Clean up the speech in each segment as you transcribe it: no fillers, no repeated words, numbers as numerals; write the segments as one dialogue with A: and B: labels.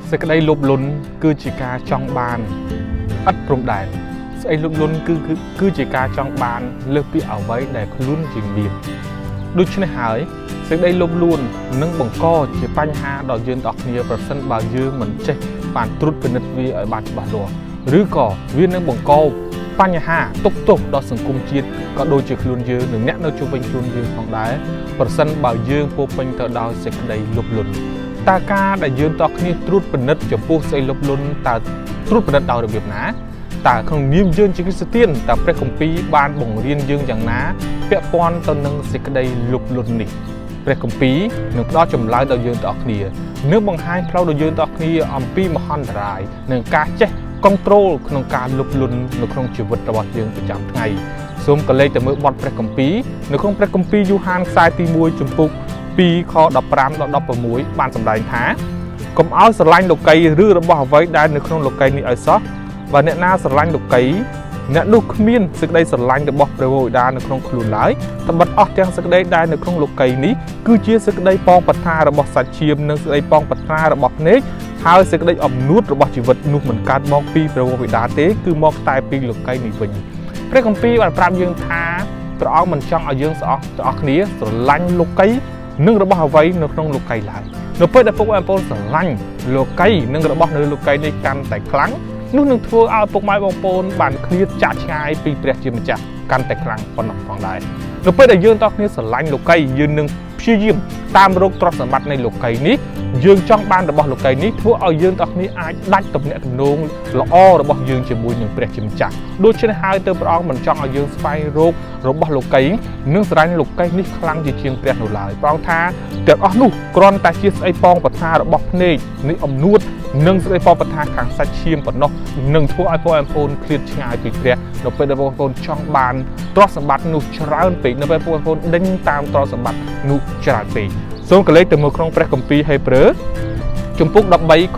A: sẽ cái đây lục lún cứ chỉ ca trong bàn ắt rộng đại sẽ lục lún cứ chỉ ca trong bàn lướt bị ảo váy để luôn chỉnh biển đôi chân hải sẽ đây lục luôn nâng bằng co chỉ pan ha đòi dương đọc nhiều và sân bà dương mình chơi bàn trút về nứt vi ở bàn bà lúa rứ cỏ viên nâng bằng co pan ha tục đo sừng cung chiết có đôi chiếc luôn dương đừng nhắc nó chụp bên luôn dương phòng đá và sân bà dương vô bên thợ đào sẽ đây lục lún ta ca đại dương đọc nhiều trút về nứt cho phu sẽ lục lún ta trút về nứt đào được việc ná ta không nghiêm dương chỉ cái sự tiên ta phải công ty ban bổng riêng dương chẳng ná vẽ con tao nâng sẽ đây lục lún nỉ về công ty nước đó chùm lái đại dương đọc nhiều nước bằng hai phao đại dương đọc nhiều âm pi mà hòn rải nâng ca chết controlក្នុងការលុបលុននៅក្នុងជីវិតរបស់យើងប្រចាំថ្ងៃសូមក៏លេខទៅមើលបទព្រះគម្ពីរនៅក្នុងព្រះគម្ពីរយូហានខ្សែទី1ចំពុក2ខ15ដល់16បានសម្ដែងថាកុំឲ្យស្រឡាញ់លោកីឬរបស់អ្វីដែលនៅក្នុងលោកីនេះឲ្យសោះបើអ្នកណាស្រឡាញ់លោកីអ្នកនោះគ្មានសេចក្តីស្រឡាញ់របស់ព្រះវរបិតានៅក្នុងខ្លួនឡើយត្បិតអស់ទាំងសេចក្តីដែលនៅក្នុងលោកីនេះគឺជាសេចក្តីប៉ងប្រាថ្នារបស់សាច់ឈាមនិងសេចក្តីប៉ងប្រាថ្នារបស់ភ្នែកហើយសេចក្តីអំនួតរបស់ជីវិតនោះមិនកើតមកពីព្រះវរបិតាទេគឺមកតែពីលោកីនេះវិញព្រះគម្ពីរបានប្រាប់យើងថាព្រះអង្គមិនចង់ឲ្យយើងទាំងអស់គ្នាស្រឡាញ់លោកីនិងរបស់អ្វីនៅក្នុងលោកីឡើយនៅពេលដែលពុកបងប្អូនស្រឡាញ់លោកីនិងរបស់នៅលោកីនេះកាន់តែខ្លាំងនោះនឹងធ្វើឲ្យពុកម៉ែបងប្អូនបានឃ្លាតចាកឆ្ងាយពីព្រះជាម្ចាស់កាន់តែខ្លាំងប៉ុណ្ណោះផងដែរនៅពេលដែលយើងទាំងគ្នាស្រឡាញ់លោកីយើងនឹងព្យាយាមតាមរកទ្រព្យសម្បត្តិនៃលោកីនេះយើងចង់បានរបស់លោកីនេះធ្វើឲ្យយើងទាំងគ្នាអាចដាច់ទំនាក់ទំនងល្អរបស់យើងជាមួយនឹងព្រះជាម្ចាស់ដូច្នេះហើយទើបព្រះអង្គមិនចង់ឲ្យយើងស្វែងរករបស់លោកីនិងស្រឡាញ់លោកីនេះខ្លាំងជាជាងព្រះនោះឡើយព្រះអង្គថាទាំងអស់នោះគ្រាន់តែជាស្អីប៉ងប្រាថ្នារបស់ភ្នែកនៃអំនួតនិងស្អីប៉ងប្រាថ្នាខាងសាច់ឈាមប៉ុណ្ណោះនឹងធ្វើឲ្យបងប្អូនឃ្លាតឆ្ងាយពីព្រះនៅពេលដែលបងប្អូនចង់បានទ្រព្យសម្បត្តិនោះច្រើនពេកនៅពេលបងប្អូនដេញតាមទ្រព្យសម្បត្តិនោះច្រើនពេកសូមកលេចទៅមើលក្នុងព្រះគម្ពីរហេព្រើរជំពូក13ខ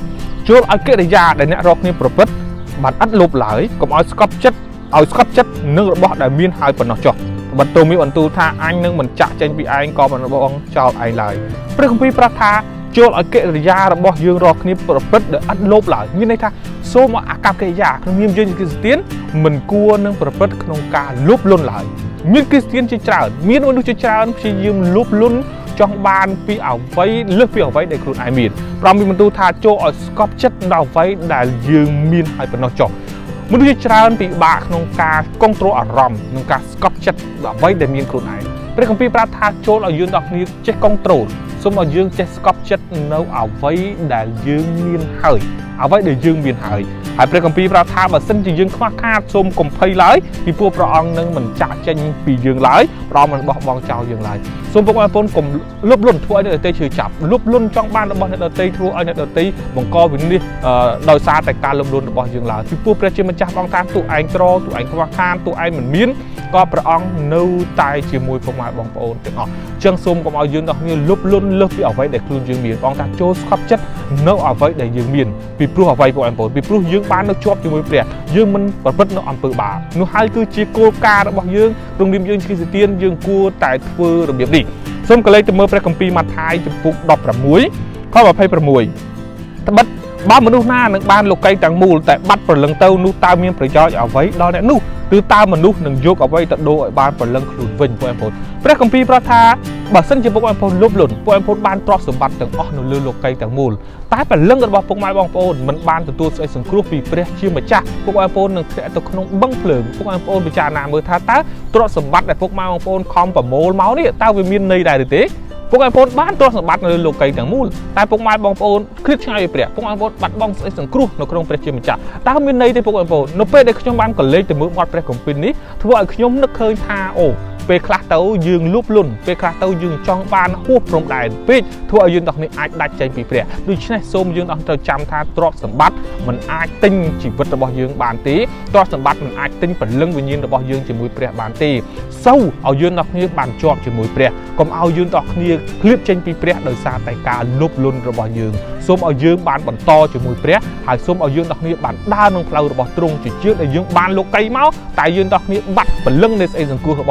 A: 5ជួលឲ្យកិរិយាដែលអ្នករកគ្នាប្រព្រឹត្តបានឥតលោភឡើយកុំឲ្យស្កប់ចិត្តនឹងរបស់ដែលមានហើយប៉ុណ្ណោះចុះបន្ទូមានបន្ទូលថាអញនឹងមិនចាក់ចេញពីឯងក៏មិនបងចោលឯងឡើយព្រះគម្ពីរប្រាប់ថាជួលឲ្យកិរិយារបស់យើងរកគ្នាប្រព្រឹត្តដែលឥតលោភឡើយមានន័យថាសូមឲ្យអាកប្បកិរិយាក្នុងនាមយើងជាគ្រីស្ទានមិនគួរនឹងប្រព្រឹត្តក្នុងការលោភលន់ឡើយមានគ្រីស្ទានជាច្រើនមានមនុស្សជាច្រើនព្យាយាមលោភលន់ចង់បានពីអ្វីលើសពីអ្វីដែលខ្លួនឯងមានព្រមមានបន្ទូលថាចូលឲ្យស្កប់ចិត្តដល់អ្វីដែលយើងមានហើយប៉ុណ្ណោះចុះមនុស្សជាច្រើនពិបាកក្នុងការគ្រប់គ្រងអារម្មណ៍និងការស្កប់ចិត្តអ្វីដែលមានខ្លួនឯងព្រះគម្ពីរប្រាប់ថាចូលឲ្យយើងដល់គ្នាចេះគ្រប់គ្រងសូមឲ្យយើងចេះស្កប់ចិត្តនៅអ្វីដែលយើងមានហើយអ្វីដែលយើងមានហើយព្រះគម្ពីរប្រាប់ថាបើសិនជាយើងខ្វះខាតសូមកុំភ័យឡើយពីព្រោះព្រះអង្គនឹងមិនចាក់ចេញពីយើងឡើយព្រះអង្គមិនបោះបង់ចោលយើងឡើយសូមបងប្អូនកុំលុបលន់ធ្វើឲ្យអ្នកដទៃឈឺចាប់លុបលន់ចង់បានរបស់អ្នកដទៃធ្វើឲ្យអ្នកដទៃបង្កវិនិច្ឆ័យដោយសារតែការលុបលន់របស់យើងឡើយពីព្រោះព្រះជាម្ចាស់បងតាមទូឯងក្រទូឯងខ្វះខាតទូឯងមិនមានក៏ព្រះអង្គនៅតែជាមួយពុកម៉ែបងប្អូនទាំងអស់ចឹងសូមកុំឲ្យយើងទាំងគ្នាលុបលន់លើសពីអ្វីដែលខ្លួនយើងមានបងថាចូលស្កប់ចិត្តនៅអ្វីដែលយើងមានពីព្រោះអ្វីបងប្អូនពីព្រោះយើងបាននៅជាប់ជាមួយព្រះយើងមិនប្រព្រឹត្តនៅអំពើបាបនោះហើយគឺជាគោលការណ៍របស់យើងក្នុងនាមយើងជាគ្រីស្ទានយើងគួរតែធ្វើរបៀបនេះសូមកលេចទៅមើលព្រះគម្ពីរម៉ាថាយចំពុក16ខ26ត្បិតបើមនុស្សណានឹងបានលោកីទាំងមូលតែបាត់ព្រលឹងទៅនោះតើមានប្រយោជន៍អ្វីដល់អ្នកនោះគឺតើមនុស្សនឹងយកអ្វីទៅដូរឲ្យបានព្រលឹងខ្លួនវិញបងប្អូនព្រះគម្ពីរប្រាប់ថាបើសិនជាបងប្អូនលុបលន់បងប្អូនបានទ្រព្យសម្បត្តិទាំងអស់នៅលើលោកីទាំងមូលតែព្រលឹងរបស់ពុកម៉ែបងប្អូនមិនបានទទួលសេចក្តីសង្គ្រោះពីព្រះជាម្ចាស់ពុកម៉ែបងប្អូននឹងធ្លាក់ទៅក្នុងបឹងភ្លើងពុកម៉ែបងប្អូនពិចារណាមើលថាតើទ្រព្យសម្បត្តិដែលពុកម៉ែបងប្អូនខំប្រមូលមកនេះតើវាមានន័យដែរឬទេពុកម៉ែបងប្អូនបានទ្រព្យសម្បត្តិនៅលើលោកីទាំងមូលតែពុកម៉ែបងប្អូនឃ្លាតឆ្ងាយពីព្រះពុកម៉ែបងប្អូនបាត់បង់សេចក្តីសង្គ្រោះនៅក្នុងព្រះជាម្ចាស់តើមានន័យទេពុកម៉ែបងប្អូននៅពេលដែលខ្ញុំបានកលេចទៅមើលបទព្រះគម្ពីរនេះធ្វើឲ្យខ្ញុំនឹកឃើញថាអូពេលខ្លះទៅយើងលួបលន់ពេលខ្លះទៅយើងចង់បានហួសព្រំដែនពេកធ្វើឲ្យយើងទាំងនេះអាចដាច់ចេញពីព្រះដូច្នេះសូមយើងត្រូវចាំថាទ្រព្យសម្បត្តិមិនអាចទិញជីវិតរបស់យើងបានទេទ្រព្យសម្បត្តិមិនអាចទិញព្រលឹងវិញ្ញាណរបស់យើងជាមួយព្រះបានទេសូមឲ្យយើងទាំងគ្នាបានជាប់ជាមួយព្រះកុំឲ្យយើងទាំងគ្នាឃ្លាតចេញពីព្រះដោយសារតែការលួបលន់របស់យើងសូមឲ្យយើងបានបន្តជាមួយព្រះហើយសូមឲ្យយើងទាំងគ្នាបានដើរក្នុងផ្លូវរបស់ទ្រង់ជាជាងដែលយើងបានលោកីមកតែយើងទាំងគ្នាបាត់ព្រលឹងនៃសេចក្តីសង្គ្រោះរបស់យើងជា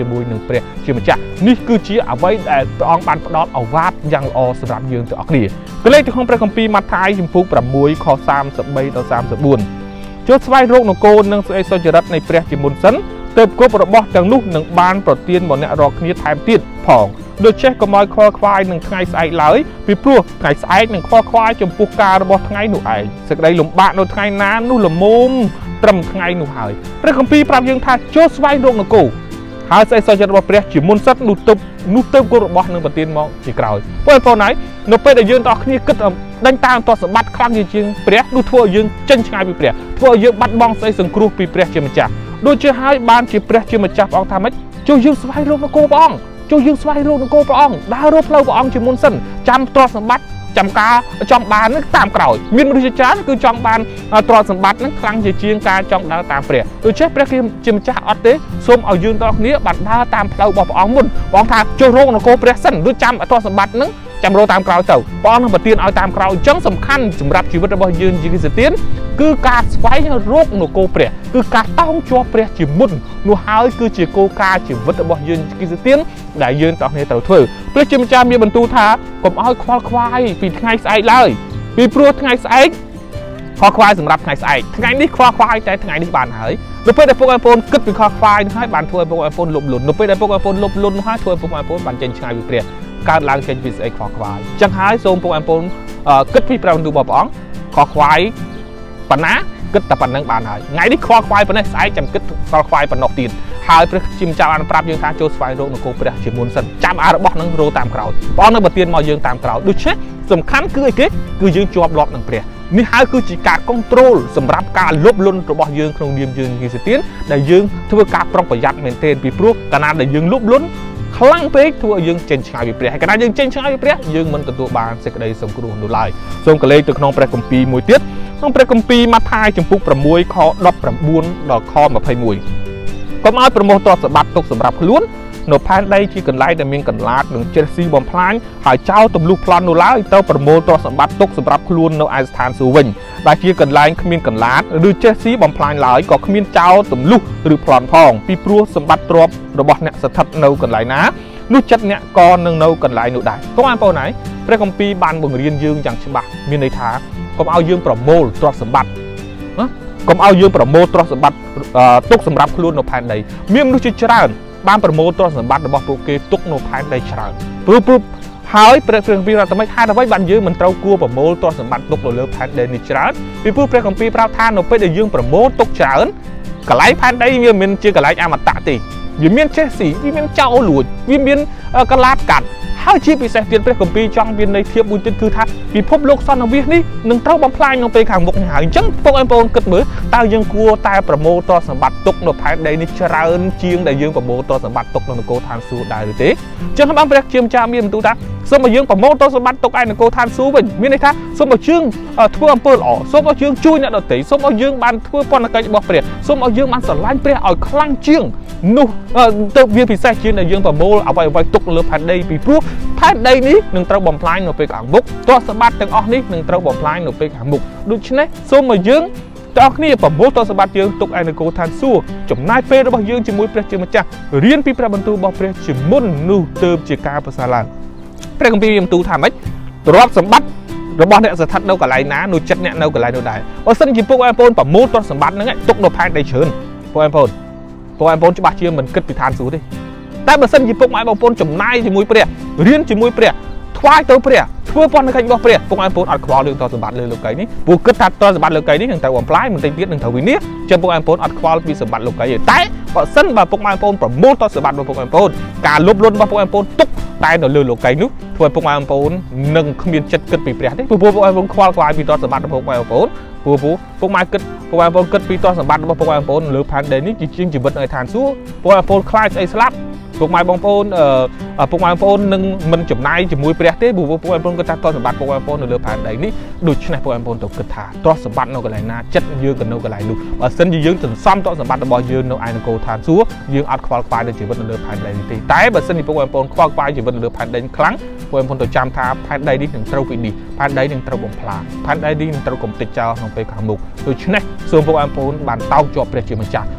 A: ជាមួយនឹងព្រះជាម្ចាស់នេះគឺជាអ្វីដែលព្រះអង្គបានផ្ដល់ឱវាទយ៉ាងល្អសម្រាប់យើងទាំងអស់គ្នាក៏លេខទៅក្នុងព្រះគម្ពីរម៉ាថាយជំពូក6ខ33ដល់34ចូលស្វែងរកនគរនិងសេចក្តីសុចរិតនៃព្រះជាមុនសិនទើបគប់របស់ទាំងនោះនឹងបានប្រទានមកអ្នករាល់គ្នាថែមទៀតផងដូចចេះកុំឲ្យខ្វល់ខ្វាយនឹងថ្ងៃស្អែកឡើយពីព្រោះថ្ងៃស្អែកនឹងខ្វល់ខ្វាយចំពោះការរបស់ថ្ងៃនោះឯងសេចក្តីលំបាកនៅថ្ងៃណានោះល្មមត្រឹមថ្ងៃនោះហើយព្រះគម្ពីរប្រាប់យើងថាចូលស្វែងរកនគរហើយសេចក្តីសុចរិតរបស់ព្រះជាមុនសិននោះទើបគប់របស់នឹងប្រទានមកជាក្រោយបងប្អូនហើយនៅពេលដែលយើងទាំងអស់គ្នាគិតដេញតាមទស្សនបត្តិខ្លាំងជាងព្រះនោះធ្វើឲ្យយើងចេញឆ្ងាយពីព្រះធ្វើឲ្យយើងបាត់បង់សេចក្តីសង្គ្រោះពីព្រះជាម្ចាស់ដូចជាហើយបានជាព្រះជាម្ចាស់ព្រះអង្គថាម៉េចចូលយើងស្វែងរកនគរព្រះអង្គចូលយើងស្វែងរកនគរព្រះអង្គដើររកផ្លូវព្រះអង្គជាមុនសិនចាំទ្រព្យសម្បត្តិចាំការចង់បាននឹងតាមក្រោយមានមនុស្សជាច្រើនគឺចង់បានទ្រព្យសម្បត្តិនឹងខ្លាំងជាងការចង់ដើរតាមព្រះដូច្នេះព្រះជាម្ចាស់អត់ទេសូមឲ្យយើងទាំងគ្នាបានដើរតាមផ្លូវរបស់ព្រះអង្គមុនព្រះអង្គថាចូលរកនគរព្រះសិនឬចាំទ្រព្យសម្បត្តិនឹងចាំរកតាមក្រោយទៅព្រះអង្គនឹងប្រទានឲ្យតាមក្រោយអញ្ចឹងសំខាន់សម្រាប់ជីវិតរបស់យើងជាគ្រីស្ទានគឺការស្វែងរកនគរព្រះគឺការតោងជាប់ព្រះជាមុននោះហើយគឺជាគោលការណ៍ជីវិតរបស់យើងជាគ្រីស្ទានដែលយើងទាំងគ្នាត្រូវធ្វើព្រះជាម្ចាស់មានបន្ទូលថាកុំឲ្យខ្វល់ខ្វាយពីថ្ងៃស្អែកឡើយពីព្រោះថ្ងៃស្អែកខ្វល់ខ្វាយសម្រាប់ថ្ងៃស្អែកថ្ងៃនេះខ្វល់ខ្វាយតែថ្ងៃនេះបានហើយនៅពេលដែលពុកបងប្អូនគិតពីខ្វល់ខ្វាយនោះហើយបានធ្វើឲ្យពុកបងប្អូនលុបលុននៅពេលដែលពុកបងប្អូនលុបលុននោះហើយធ្វើឲ្យពុកបងប្អូនបានចេញឆ្ងាយពីព្រះកើតឡើងចេញពីស្អីខ្វល់ខ្វាយអញ្ចឹងហើយសូមពុកបងប្អូនគិតពីព្រះបន្ទូលរបស់ព្រះអង្គខ្វល់ខ្វាយប៉ុណ្ណាគិតតែប៉ុណ្្នឹងបានហើយថ្ងៃនេះខ្វល់ខ្វាយប៉ុណ្ណេះស្អែកចាំគិតខ្វល់ខ្វាយប៉ុណ្ណោះទៀតហើយព្រះជាម្ចាស់បានប្រាប់យើងថាចូលស្វែងរកនគរព្រះជាមុនសិនចាំអារបស់នឹងរកតាមក្រោយព្រះអង្គនឹងប្រទានមកយើងតាមក្រោយដូច្នេះសំខាន់គឺអីគេគឺយើងជាប់លាប់នឹងព្រះនេះហើយគឺជាការគ្រប់គ្រងសម្រាប់ការលុបលុនរបស់យើងក្នុងនាមយើងគ្រីស្ទានដែលយើងធ្វើការប្រុងប្រយ័ត្នមែនទែនពីព្រោះកាលណាដែលយើងលុបលុនខ្លាំងពេកធ្វើឲ្យយើងចេញឆ្ងាយពីព្រះហើយកាលណាយើងចេញឆ្ងាយពីព្រះយើងមិនទទួលបានសេចក្តីសង្គ្រោះនោះឡើយសូមកលេចទៅក្នុងព្រះគម្ពីរមួយទៀតក្នុងព្រះគម្ពីរម៉ាថាយជំពូក6ខ19ដល់ខ21កុំឲ្យប្រមោះទ្រព្យសម្បត្តិទុកសម្រាប់ខ្លួននៅផែនដីជាកន្លែងដែលមានកន្លាតនឹងជ្រេះស៊ីបំផ្លាញហើយចោលទម្លុះប្លន់នោះឡើយទៅប្រមូលទ្រព្យសម្បត្តិទុកសម្រាប់ខ្លួននៅឯស្ថានសួគ៌វិញដែលជាកន្លែងគ្មានកន្លាតឬជ្រេះស៊ីបំផ្លាញឡើយក៏គ្មានចោលទម្លុះឬប្លន់ផងពីព្រោះសម្បត្តិទ្រព្យរបស់អ្នកស្ថិតនៅកន្លែងណានោះចិត្តអ្នកក៏នឹងនៅកន្លែងនោះដែរបងប្អូនហើយព្រះគម្ពីរបានបង្រៀនយើងយ៉ាងច្បាស់មានន័យថាកុំឲ្យយើងប្រមូលទ្រព្យសម្បត្តិកុំឲ្យយើងប្រមូលទ្រព្យសម្បត្តិទុកសម្រាប់ខ្លួននៅផែនដីមានមនុស្សជាច្រើនបានប្រមូលទ្រព្យសម្បត្តិរបស់ពួកគេទុកនៅផែនដីច្រើនព្រោះហើយព្រះគម្ពីរថាម៉េចហេតុអ្វីបានយើងមិនត្រូវគួរប្រមូលទ្រព្យសម្បត្តិទុកនៅលើផែនដីនេះច្រើនពីព្រោះព្រះគម្ពីរប្រាប់ថានៅពេលដែលយើងប្រមូលទុកច្រើនកន្លែងផែនដីវាមិនជាកន្លែងអមតៈទេវាមានចេះស៊ីវាមានចោលលួចវាមានកន្លាតកាត់ហើយជាពិសេសទៀតព្រះគម្ពីរចង់មានន័យធៀបមួយទៀតគឺថាពិភពលោកសន្និវាសនេះនឹងត្រូវបំផ្លាញនៅពេលខាងមុខនេះហើយអញ្ចឹងពុកបងប្អូនគិតមើលតើយើងគួរតែប្រមូលទ្រព្យសម្បត្តិទុកនៅផែនដីនេះច្រើនជាងដែលយើងប្រមូលទ្រព្យសម្បត្តិទុកនៅនគរឋានសួគ៌ដែរឬទេអញ្ចឹងបានព្រះជាម្ចាស់មានបន្ទូលថាសូមឲ្យយើងប្រមូលទ្រព្យសម្បត្តិទុកឯនគរឋានសួគ៌វិញមានន័យថាសូមឲ្យយើងធ្វើអំពើល្អសូមឲ្យយើងជួយអ្នកដទៃសូមឲ្យយើងបានធ្វើពន្ធកិច្ចរបស់ព្រះសូមឲ្យយើងបានស្រឡាញ់ព្រះឲ្យខ្លាំងជាងនោះទៅវាពិសេសជាងដែលយើងប្រមូលអ្វីទុកលើផែនដីពីព្រោះផែនដីនេះនឹងត្រូវបំផ្លាញនៅពេលខាងមុខទ្រព្យសម្បត្តិទាំងអស់នេះនឹងត្រូវបំផ្លាញនៅពេលខាងមុខដូច្នេះសូមឲ្យយើងទាំងអស់គ្នាប្រមូលទ្រព្យសម្បត្តិយើងទុកឯនគរឋានសួគ៌ចំណាយពេលរបស់យើងជាមួយព្រះជាម្ចាស់រៀនពីព្រះបន្ទូលរបស់ព្រះជាមុននោះទើបជាការប្រសើរឡើងព្រះគម្ពីរបន្ទូលថាម៉េចទ្រព្យសម្បត្តិរបស់អ្នកស្ថិតនៅកន្លែងណានោះចិត្តអ្នកនៅកន្លែងនោះដែរបើសិនជាពួកបងប្អូនប្រមូលទ្រព្យសម្បត្តិហ្នឹងទុកនៅផែនដីច្រើនពួកបងប្អូនច្បាស់ជាមិនគិតពីឋានសួគ៌ទេតែបើសិនជាពុកម៉ែបងប្អូនចំណាយជាមួយព្រះរៀនជាមួយព្រះថ្វាយទៅព្រះធ្វើពន្ធកិច្ចរបស់ព្រះពុកម៉ែបងប្អូនអត់ខ្វល់រឿងទ្រព្យសម្បត្តិលើលោកីនេះព្រោះគិតថាទ្រព្យសម្បត្តិលោកីនេះនឹងត្រូវបំផ្លាញបន្តិចទៀតនឹងត្រូវវិនិច្ឆ័យចឹងពុកម៉ែបងប្អូនអត់ខ្វល់ពីសម្បត្តិលោកីទេតែបើសិនបើពុកម៉ែបងប្អូនប្រមូលទ្រព្យសម្បត្តិរបស់ពុកម៉ែបងប្អូនការលុបលុនរបស់ពុកម៉ែបងប្អូនទុកតែនៅលើលោកីនោះធ្វើឲ្យពុកម៉ែបងប្អូននឹងគ្មានចិត្តគិតពីព្រះទេព្រោះពុកម៉ែបងប្អូនខ្វល់ខ្វាយពីទ្រព្យសម្បត្តិរបស់ពុកម៉ែបងប្អូនព្រោះពុកម៉ែបងប្អូនគិតពីទ្រព្យសម្បត្តិរបស់ពុកម៉ែបងប្អូនលើផែនដីនេះជាជាងជីវិតនៅឋានសួគ៌ពុកម៉ែបងប្អូនខ្លាចស្អីស្លាប់ពុកម៉ែបងប្អូននឹងមិនចំណាយជាមួយព្រះទេព្រោះពុកម៉ែបងប្អូនគិតថាទ្រព្យសម្បត្តិពុកម៉ែបងប្អូននៅលើផែនដីនេះដូច្នេះពុកម៉ែបងប្អូនទៅគិតថាទ្រព្យសម្បត្តិនៅកន្លែងណាចិត្តយើងក៏នៅកន្លែងនោះបើសិនជាយើងសន្សំទ្រព្យសម្បត្តិរបស់យើងនៅឯនគរឋានសួគ៌យើងអត់ខ្វល់ខ្វាយនឹងជីវិតនៅលើផែនដីនេះទេតែបើសិនជាពុកម៉ែបងប្អូនខ្វល់ខ្វាយជីវិតនៅលើផែនដីខ្លាំងពុកម៉ែបងប្អូនទៅចាំថាផែនដីនេះនឹងត្រូវវិនិច្ឆ័យផែនដីនឹងត្រូវបំផ្លាញផែនដីនេះនឹងត្រូវកំទេចចោលក្នុងពេលខាងមុខដូច្នេះសូមពុកម៉ែបងប្អូនបានតោងជាប់ព្រះជាម្ចាស់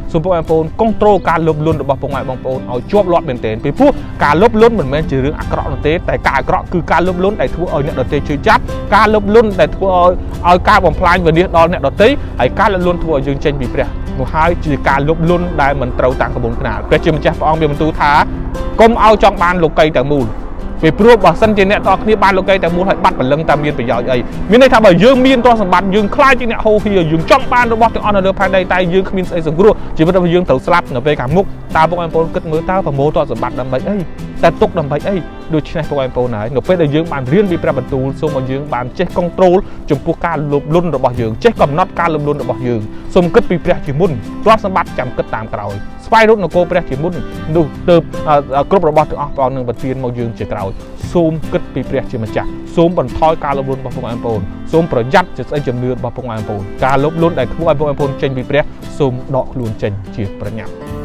A: សូមបងប្អូនគ្រប់គ្រងការលុបលុនរបស់បងប្អូនឲ្យជាប់លាប់មែនទែនពីព្រោះការលុបលុនមិនមែនជារឿងអាក្រក់នោះទេតែការអាក្រក់គឺការលុបលុនដែលធ្វើឲ្យអ្នកដទៃជឿចាប់ការលុបលុនដែលធ្វើឲ្យការបំផ្លាញវិនិច្ឆ័យដល់អ្នកដទៃហើយការលុបលុនធ្វើឲ្យយើងចេញពីព្រះនោះហើយជាការលុបលុនដែលមិនត្រូវតាមក្បួនខ្នាតព្រះជាម្ចាស់ព្រះអង្គមានបន្ទូលថាកុំឲ្យចង់បានលោកីតែមូលពីព្រោះបើសិនជាអ្នកតគ្នាបានលោកីតែមូលហើយបាត់បលឹងតែមានប្រយោជន៍អីមានន័យថាបើយើងមានទ្រព្យសម្បត្តិយើងខ្លាចជាអ្នកហូរហៀយើងចង់បានរបស់ទាំងអស់នៅលើផែនដីតែយើងគ្មានស្អីសង្គ្រោះជីវិតរបស់យើងត្រូវស្លាប់នៅពេលខាងមុខតើបងប្អូនគិតមើលតើប្រមូលទ្រព្យសម្បត្តិដើម្បីអីតែទុកដើម្បីអីដូច្នេះបងប្អូនហើយនៅពេលដែលយើងបានរៀនពីព្រះបន្ទូលសូមឲ្យយើងបានចេះគន្ត្រូលចំពោះការលុបលុនរបស់យើងចេះកំណត់ការលុបលុនរបស់យើងសូមគិតពីព្រះជាមុនទ្រព្យសម្បត្តិចាំគិតតាមក្រោយស្វែងរកនគរព្រះជាមុននោះទើបគ្រប់របស់ទាំងអស់ព្រះអង្គនឹងប្រទានមកយើងជាក្រោយសូមគិតពីព្រះជាម្ចាស់សូមបន្ថយការលុបលុនរបស់បងប្អូនសូមប្រយ័ត្នជាស្អីជំនឿរបស់បងប្អូនការលុបលុនដែលធ្វើឲ្យបងប្អូនចេញពីព្រះសូមដកខ្លួនចេញជាប្រញាប់